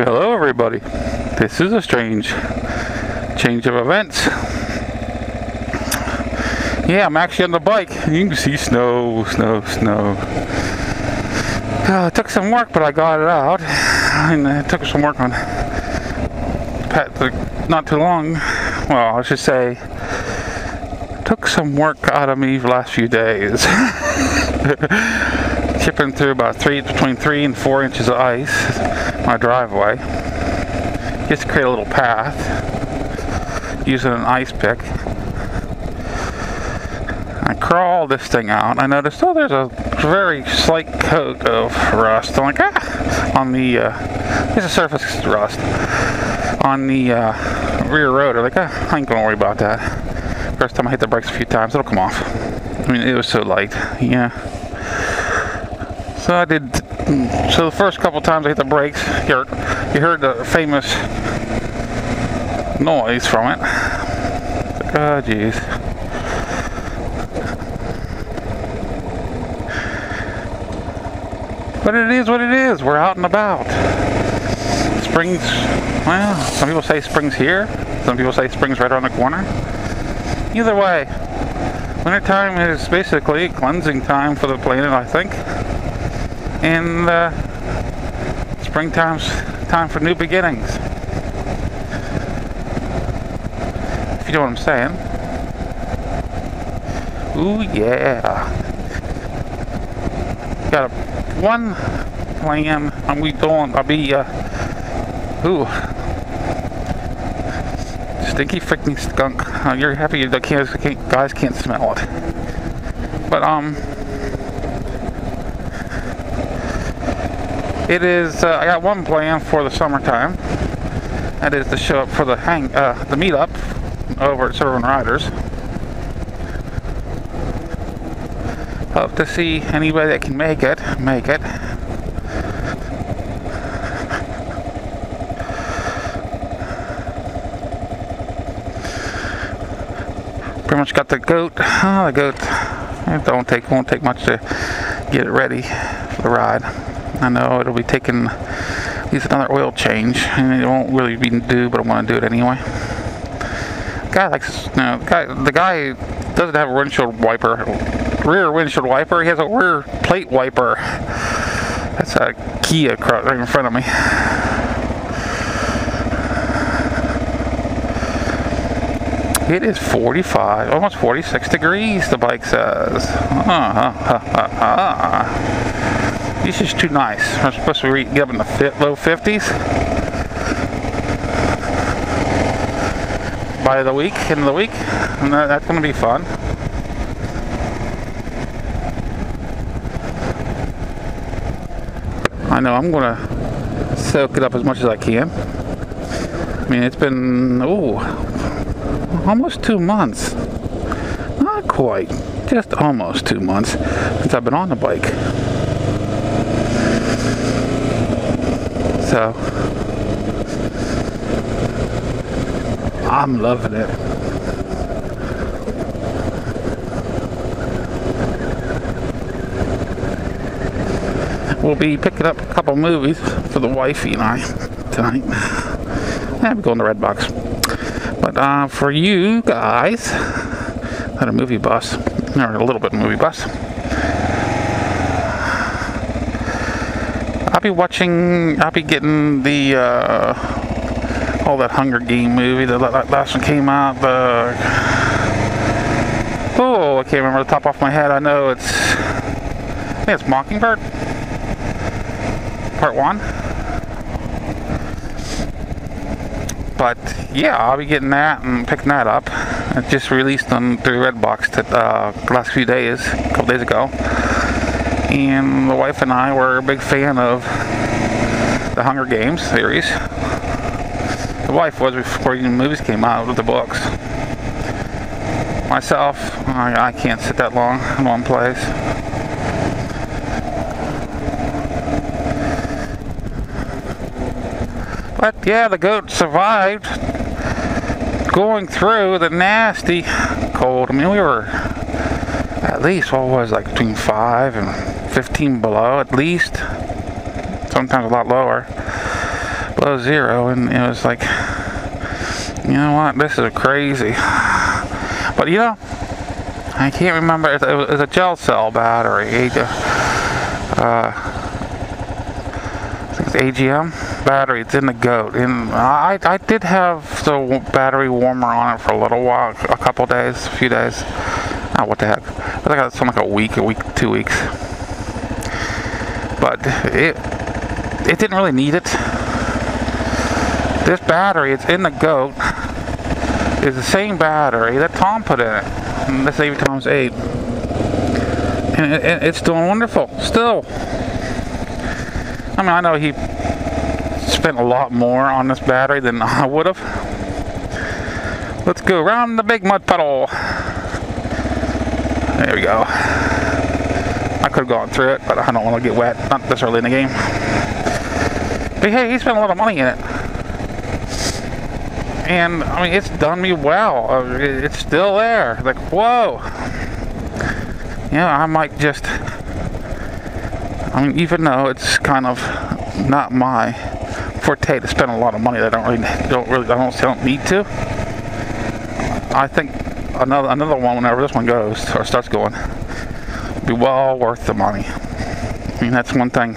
Hello everybody, this is a strange change of events. Yeah, I'm actually on the bike. You can see snow. It took some work, but I got it out. And it took some work on not too long. Well, I should say, took some work out of me the last few days. Chipping through about between 3 and 4 inches of ice my driveway, just to create a little path using an ice pick. I crawled this thing out. I noticed, oh, there's a very slight coat of rust. I'm like, on the there's a surface rust on the rear road. I'm like, I ain't gonna worry about that. First time I hit the brakes a few times, it'll come off. I mean, it was so light. Yeah. So I did. So the first couple times I hit the brakes, you heard the famous noise from it. Oh, jeez. But it is what it is. We're out and about. Spring's, well, some people say spring's here. Some people say spring's right around the corner. Either way, wintertime is basically cleansing time for the planet, I think. And springtime's time for new beginnings. If you know what I'm saying. Ooh, yeah. Got one plan. I'll be, ooh. Stinky freaking skunk. You're happy the guys can't smell it. But, it is, I got one plan for the summertime. That is to show up for the meetup over at Servant Riders. Hope to see anybody that can make it. Pretty much got the goat. Oh, the goat. It won't take much to get it ready for the ride. I know it'll be taking at least another oil change, and it won't really be due, but I want to do it anyway. The guy doesn't have a windshield wiper, rear windshield wiper. He has a rear plate wiper. That's a Kia right in front of me. It is 45, almost 46 degrees. The bike says. This is too nice. I'm supposed to get up in the low 50s by the week, end of the week, and that's going to be fun. I know I'm going to soak it up as much as I can. I mean, it's been, almost 2 months. Not quite, just almost 2 months since I've been on the bike. So, I'm loving it. We'll be picking up a couple movies for the wifey and I tonight. I'm going to Redbox. But for you guys, at a movie bus, or a little bit of movie bus, I'll be getting the, all that Hunger Game movie, that last one came out, I can't remember the top off my head. I know I think it's Mockingbird, Part 1. But, yeah, I'll be getting that and picking that up. It just released on through Redbox the last few days, a couple days ago. And the wife and I were a big fan of the Hunger Games series. The wife was before the movies came out with the books. Myself, I can't sit that long in one place. But yeah, the goat survived going through the nasty cold. I mean, we were at least, what was it, like between 5 and 15 below at least. Sometimes a lot lower. below zero, and it was like, you know what, this is crazy. But you know, I can't remember, it was a gel cell battery, I think it's AGM battery. It's in the goat, and I did have the battery warmer on it for a little while, a couple days, a few days. Oh, what the heck, I think I got something like a week, 2 weeks. But it didn't really need it. This battery, it's in the goat, is the same battery that Tom put in it. And this is times 8. And it's doing wonderful, still. I mean, I know he spent a lot more on this battery than I would have. Let's go around the big mud puddle. There we go. I could have gone through it, but I don't want to get wet, not this early in the game. But hey, he spent a lot of money in it. And, I mean, it's done me well. It's still there. Like, whoa. Yeah, I might just... I mean, even though it's kind of not my forte to spend a lot of money that I don't need to. I think another one, whenever this one goes, or starts going, will be well worth the money. I mean, that's one thing.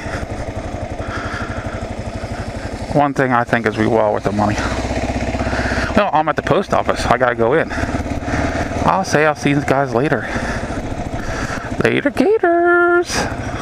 One thing I think is be well worth the money. Well, I'm at the post office. I gotta go in. I'll see you guys later. Later, gators!